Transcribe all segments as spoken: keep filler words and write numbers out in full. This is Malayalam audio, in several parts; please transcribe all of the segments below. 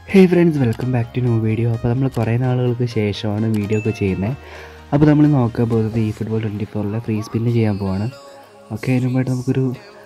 Hey friends, welcome back to new video. അപ്പോൾ നമ്മൾ കുറേ നാളുകൾക്ക് ശേഷമാണ് വീഡിയോ ഒക്കെ ചെയ്യുന്നത്. അപ്പോൾ നമ്മൾ നോക്കാൻ പോകുന്നത് ഈ ഫുട്ബോൾ ട്വൻറ്റി ഫോറിലെ ഫ്രീ സ്പിന്ന് ചെയ്യാൻ പോവാണ്. ഓക്കെ, അതിന് മുമ്പായിട്ട് നമുക്കൊരു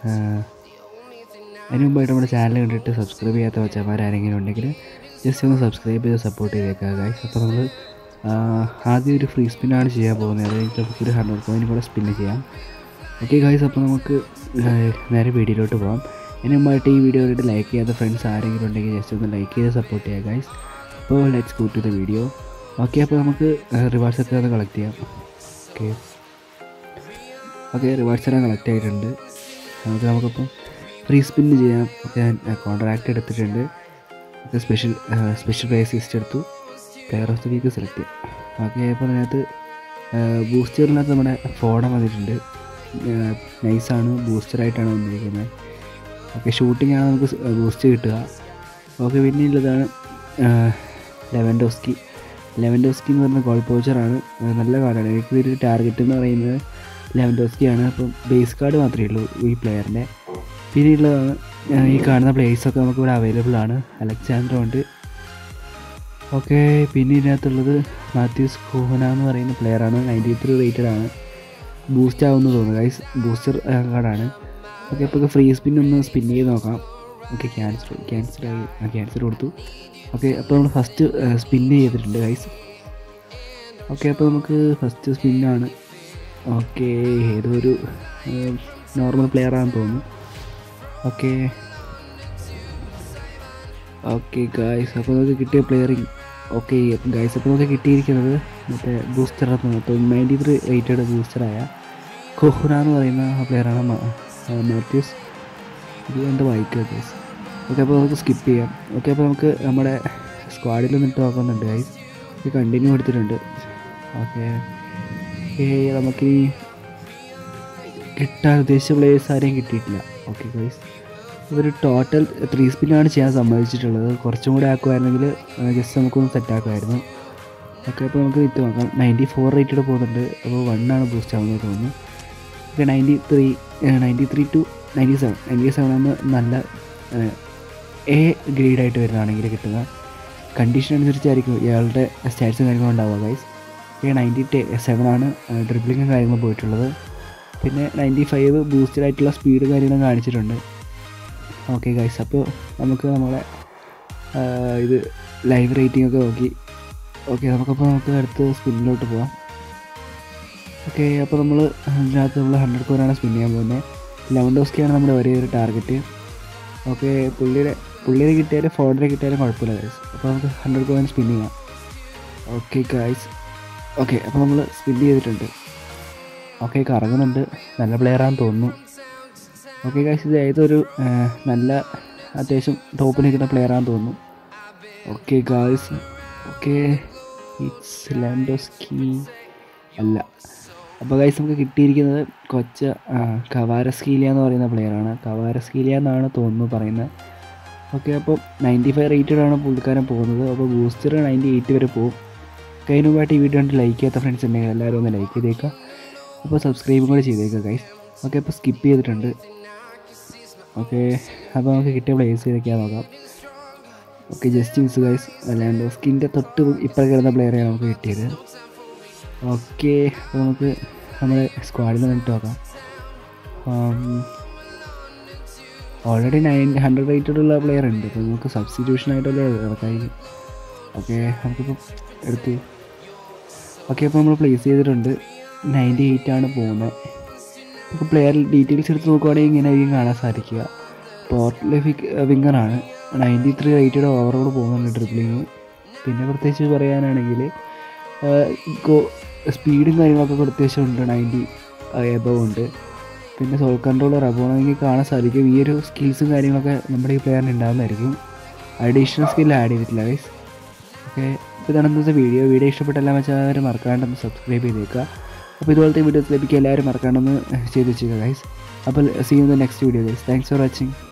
അതിന് മുമ്പായിട്ട് നമ്മുടെ ചാനൽ കണ്ടിട്ട് സബ്സ്ക്രൈബ് ചെയ്യാത്ത വച്ചമാരാരെങ്കിലും ഉണ്ടെങ്കിൽ ജസ്റ്റ് ഒന്ന് സബ്സ്ക്രൈബ് ചെയ്ത് സപ്പോർട്ട് ചെയ്തേക്കുക ഗൈസ്. അപ്പോൾ നമ്മൾ ആദ്യം ഒരു ഫ്രീ സ്പിന്നാണ് ചെയ്യാൻ പോകുന്നത്. അത് കഴിഞ്ഞിട്ട് നമുക്കൊരു ഹൺഡ്രഡ് കോയിൻ കൂടെ സ്പിന്ന് ചെയ്യാം. ഓക്കെ ഗൈസ്, അപ്പോൾ നമുക്ക് നേരെ വീഡിയോയിലോട്ട് പോകാം. അതിന് മുമ്പായിട്ട് ഈ വീഡിയോ കണ്ടിട്ട് ലൈക്ക് ചെയ്യാത്ത ഫ്രണ്ട്സ് ആരെങ്കിലും ഉണ്ടെങ്കിൽ ജസ്റ്റ് ഒന്ന് ലൈക്ക് ചെയ്ത് സപ്പോർട്ട് ചെയ്യുക ഗൈസ്. അപ്പോൾ let's go to the video. Okay, അപ്പോൾ നമുക്ക് റിവാർഡ്സ് ഒക്കെ ഒന്ന് കളക്ട് ചെയ്യാം. ഓക്കെ ഓക്കെ റിവാർഡ്സ് എല്ലാം കളക്ട് ആയിട്ടുണ്ട്. നമുക്ക് നമുക്കിപ്പം ഫ്രീ സ്പിന്ന് ചെയ്യാം. ഓക്കെ, ഞാൻ കോൺട്രാക്റ്റ് എടുത്തിട്ടുണ്ട്. Okay, special special prize list എടുത്തു. Player of the week select ചെയ്യാം. ഓക്കെ, അപ്പോൾ അതിനകത്ത് ബൂസ്റ്ററിനകത്ത് നമ്മുടെ ഫോൺ വന്നിട്ടുണ്ട്. നൈസാണ്, ബൂസ്റ്ററായിട്ടാണ് വന്നിരിക്കുന്നത്. ഓക്കെ, ഷൂട്ടിംഗ് ആണ് നമുക്ക് ബൂസ്റ്റ് കിട്ടുക. ഓക്കെ, പിന്നെ ഉള്ളതാണ് ലെവൻഡോസ്കി. ലെവൻഡോസ്കി എന്ന് പറഞ്ഞ ഗോൾ പോച്ചറാണ്. നല്ല കാർഡാണ്. എനിക്ക് ഒരു ടാർഗറ്റ് എന്ന് പറയുന്നത് ലെവൻഡോസ്കിയാണ്. അപ്പം ബേസ് കാർഡ് മാത്രമേ ഉള്ളൂ ഈ പ്ലെയറിൻ്റെ. പിന്നെ ഉള്ളതാണ് ഈ കാണുന്ന പ്ലേയേഴ്സൊക്കെ നമുക്ക് ഇവിടെ അവൈലബിൾ ആണ്. അലക്സാൻഡ്രോ ഉണ്ട്. ഓക്കെ, പിന്നെ ഇതിനകത്തുള്ളത് മാത്യൂസ് കോഹന എന്ന് പറയുന്ന പ്ലെയറാണ്. നയൻറ്റി ത്രീ റേറ്റഡ് ആണ്. ബൂസ്റ്റ് ആവുമെന്ന് തോന്നുന്നു ഗൈസ്. ബൂസ്റ്റർ കാർഡാണ്. ഓക്കെ, അപ്പോൾ ഫ്രീ സ്പിൻ ഒന്ന് സ്പിൻ ചെയ്ത് നോക്കാം. ഓക്കെ, ക്യാൻസൽ ക്യാൻസൽ ആയി ക്യാൻസൽ കൊടുത്തു. ഓക്കെ, അപ്പോൾ നമ്മൾ ഫസ്റ്റ് സ്പിന്ന് ചെയ്തിട്ടുണ്ട് ഗൈസ്. ഓക്കെ, അപ്പോൾ നമുക്ക് ഫസ്റ്റ് സ്പിന്നാണ്. ഓക്കെ, ഏതൊരു നോർമൽ പ്ലെയറാണെന്ന് തോന്നുന്നു. ഓക്കെ ഓക്കെ ഗൈസ്, അപ്പോൾ നമുക്ക് കിട്ടിയ പ്ലെയറിങ്. ഓക്കെ ഗൈസ്, അപ്പോൾ നമുക്ക് കിട്ടിയിരിക്കുന്നത് മറ്റേ ബൂസ്റ്ററാണ്. നയൻറ്റി ത്രീ റേറ്റഡ് ബൂസ്റ്ററായ കോഹുന എന്ന് പറയുന്ന ആ പ്ലെയറാണ്. മാത്യൂസ്. ഇത് എൻ്റെ വായിക്കുക ഗൈസ്. ഓക്കെ, അപ്പോൾ നമുക്ക് സ്കിപ്പ് ചെയ്യാം. ഓക്കെ, അപ്പോൾ നമുക്ക് നമ്മുടെ സ്ക്വാഡിൽ നിന്നിട്ട് നോക്കുന്നുണ്ട് ഗൈസ്. ഇത് കണ്ടിന്യൂ എടുത്തിട്ടുണ്ട്. ഓക്കെ, നമുക്ക് ഈ കിട്ടാൻ ഉദ്ദേശിച്ച പ്ലേയേഴ്സ് ആരെയും കിട്ടിയിട്ടില്ല. ഓക്കെ ഗൈസ്, ഇവർ ടോട്ടൽ ത്രീ സ്പിന്നാണ് ചെയ്യാൻ സമ്മതിച്ചിട്ടുള്ളത്. കുറച്ചും കൂടെ ആക്കുമായിരുന്നെങ്കിൽ ജസ്റ്റ് നമുക്കൊന്ന് സെറ്റാക്കുമായിരുന്നു. ഓക്കെ, അപ്പോൾ നമുക്ക് വിറ്റ് നോക്കാം. നയൻറ്റി ഫോർ റേറ്റഡ് പോകുന്നുണ്ട്. അപ്പോൾ വണ്ണാണ് ബൂസ്റ്റ് ആവുന്നത് തോന്നുന്നു. Okay, ninety three ninety three to ninety seven ninety seven ആണ് നല്ല എ ഗ്രേഡായിട്ട് വരുന്നതാണെങ്കിൽ കിട്ടുക. കണ്ടീഷൻ അനുസരിച്ചായിരിക്കും ഇയാളുടെ സ്റ്റാറ്റ്സും കാര്യങ്ങളും ഉണ്ടാവുക ഗൈസ്. ഈ നയൻറ്റി സെവൻ ആണ് ഡ്രിബ്ലിങ്ങും കാര്യങ്ങളും പോയിട്ടുള്ളത്. പിന്നെ നയൻറ്റി ഫൈവ് ബൂസ്റ്റഡായിട്ടുള്ള സ്പീഡ് കാര്യങ്ങളും കാണിച്ചിട്ടുണ്ട്. ഓക്കെ ഗൈസ്, അപ്പോൾ നമുക്ക് നമ്മളെ ഇത് ലൈവ് റേറ്റിംഗ് ഒക്കെ നോക്കി. ഓക്കെ, നമുക്കപ്പോൾ നമുക്ക് അടുത്ത് സ്പിന്നിലോട്ട് പോകാം. ഓക്കെ, അപ്പോൾ നമ്മൾ ഇതിനകത്ത് നമ്മൾ ഹൺഡ്രഡ് കോയിനാണ് സ്പിൻ ചെയ്യാൻ പോകുന്നത്. ലെവൻഡോസ്കിയാണ് നമ്മുടെ ഒരേ ഒരു ടാർഗറ്റ്. ഓക്കെ, പുള്ളിയുടെ പുള്ളിയെ കിട്ടിയാലും ഫോർഡിനെ കിട്ടിയാലും കുഴപ്പമില്ല ഗൈസ്. അപ്പോൾ നമുക്ക് ഹൺഡ്രഡ് കോയിൻ സ്പിൻ ചെയ്യാം. ഓക്കെ ഗൈസ്, ഓക്കെ അപ്പോൾ നമ്മൾ സ്പിൻ ചെയ്തിട്ടുണ്ട്. ഓക്കെ, കറങ്ങുന്നുണ്ട്. നല്ല പ്ലെയറാണെന്ന് തോന്നുന്നു. ഓക്കെ ഗൈസ്, ഇത് ഏതൊരു നല്ല അത്യാവശ്യം ടോപ്പിൽ നിൽക്കുന്ന പ്ലെയറാണെന്ന് തോന്നുന്നു. Okay guys, okay it's Lewandowski അല്ല. അപ്പോൾ ഗൈസ്, നമുക്ക് കിട്ടിയിരിക്കുന്നത് കൊച്ച കവാരസ്കീലിയ എന്ന് പറയുന്ന പ്ലെയറാണ്. കവാരസ്കീലിയ എന്നാണ് തോന്നുന്നു പറയുന്നത്. ഓക്കെ, അപ്പോൾ നയൻറ്റി ഫൈവ് റേറ്റഡാണ് പുള്ളിക്കാരൻ പോകുന്നത്. അപ്പോൾ ബൂസ്റ്റർ നയൻറ്റി എയ്റ്റ് വരെ പോകും. കഴിഞ്ഞ മുമ്പായിട്ട് ഈ വീഡിയോ കണ്ട് ലൈക്ക് ചെയ്യാത്ത ഫ്രണ്ട്സ് ഉണ്ടെങ്കിൽ എല്ലാവരും ഒന്ന് ലൈക്ക് ചെയ്തേക്കുക. അപ്പോൾ സബ്സ്ക്രൈബും കൂടെ ചെയ്തേക്കുക ഗൈസ്. ഓക്കെ, അപ്പോൾ സ്കിപ്പ് ചെയ്തിട്ടുണ്ട്. ഓക്കെ, അപ്പോൾ നമുക്ക് കിട്ടിയ പ്ലേയേഴ്സ് ഏതൊക്കെയാണെന്ന് നോക്കാം. Okay, just miss guys. അല്ലാണ്ട് സ്കിൻ്റെ തൊട്ട് ഇപ്പം കിടന്ന പ്ലെയറെയാണ് നമുക്ക് കിട്ടിയത്. ഓക്കെ, അപ്പോൾ നമുക്ക് നമ്മുടെ സ്ക്വാഡിൽ നിന്നിട്ട് നോക്കാം. ഓൾറെഡി നയൻ ഹൺഡ്രഡ് റേറ്റഡുള്ള പ്ലെയർ ഉണ്ട്. അപ്പോൾ നമുക്ക് സബ്സ്റ്റിറ്റ്യൂഷനായിട്ടുള്ള ഇറക്കായിരിക്കും. ഓക്കെ, നമുക്കിപ്പോൾ എടുത്തു. ഓക്കെ, അപ്പോൾ നമ്മൾ പ്ലേസ് ചെയ്തിട്ടുണ്ട്. നയൻറ്റി എയ്റ്റ് ആണ് പോകുന്നത്. ഇപ്പോൾ പ്ലെയർ ഡീറ്റെയിൽസ് എടുത്ത് നോക്കുവാണെങ്കിൽ ഇങ്ങനെ ആയിരിക്കും കാണാൻ സാധിക്കുക. പോർട്ട്ലിഫിക് വിങ്ങറാണ്. നയൻറ്റി ത്രീ റേറ്റഡ് ഓവറോൾ പോകുന്നുണ്ട് ഡ്രിബ്ലിങ്. പിന്നെ പ്രത്യേകിച്ച് പറയാനാണെങ്കിൽ സ്പീഡും കാര്യങ്ങളൊക്കെ അത്യാവശ്യം ഉണ്ട്. നയൻറ്റി എബവ് ഉണ്ട്. പിന്നെ സോൾ കൺട്രോളർ അപ്പോണെങ്കിൽ കാണാൻ സാധിക്കും. ഈ ഒരു സ്കിൽസും കാര്യങ്ങളൊക്കെ നമ്മുടെ ഈ പ്ലെയറിന് ഉണ്ടാകുന്നതായിരിക്കും. അഡീഷണൽ സ്കിൽ ആഡ് ചെയ്തിട്ടില്ല ഗൈസ്. ഓക്കെ, ഇപ്പോൾ ഇതാണ് ഇന്നത്തെ വീഡിയോ. വീഡിയോ ഇഷ്ടപ്പെട്ടെല്ലാം വെച്ചാൽ മറക്കാണ്ടൊന്ന് സബ്സ്ക്രൈബ് ചെയ്തേക്കുക. അപ്പോൾ ഇതുപോലത്തെ വീഡിയോസ് ലഭിക്കുക എല്ലാവരും മറക്കാണ്ടൊന്ന് ചെയ്ത് വെച്ചേക്കുക ഗൈസ്. അപ്പോൾ see you in the next video guys. Thanks for watching.